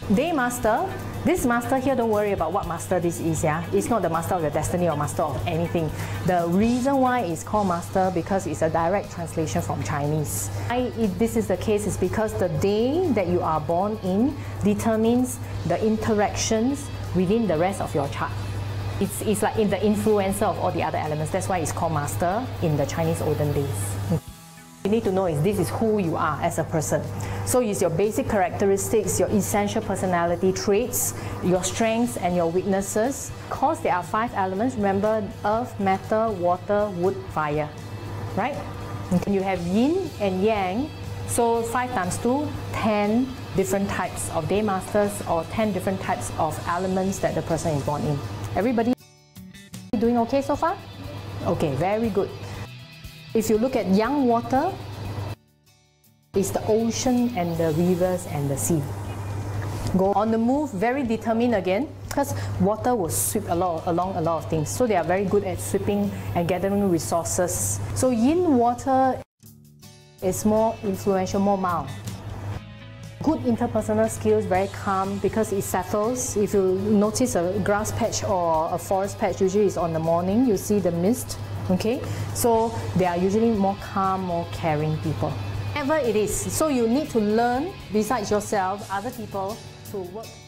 Day master, this master here, don't worry about what master this is, yeah? It's not the master of your destiny or master of anything. The reason why it's called master because it's a direct translation from Chinese. Why this is the case is because the day that you are born in determines the interactions within the rest of your chart. It's like in the influencer of all the other elements. That's why it's called master in the Chinese olden days. You need to know is this is who you are as a person. So it's your basic characteristics, your essential personality traits, your strengths and your weaknesses. Because there are 5 elements, remember earth, matter, water, wood, fire, right? And you have yin and yang, so 5 times 2, 10 different types of day masters or 10 different types of elements that the person is born in. Everybody doing okay so far? Okay, very good. If you look at yang water, it's the ocean and the rivers and the sea. Go on the move, very determined again, because water will sweep along a lot of things. So they are very good at sweeping and gathering resources. So yin water is more influential, more mild. Good interpersonal skills, very calm because it settles. If you notice a grass patch or a forest patch, usually it's on the morning, you see the mist. Okay, so they are usually more calm, more caring people. Whatever it is, so you need to learn, besides yourself, other people to work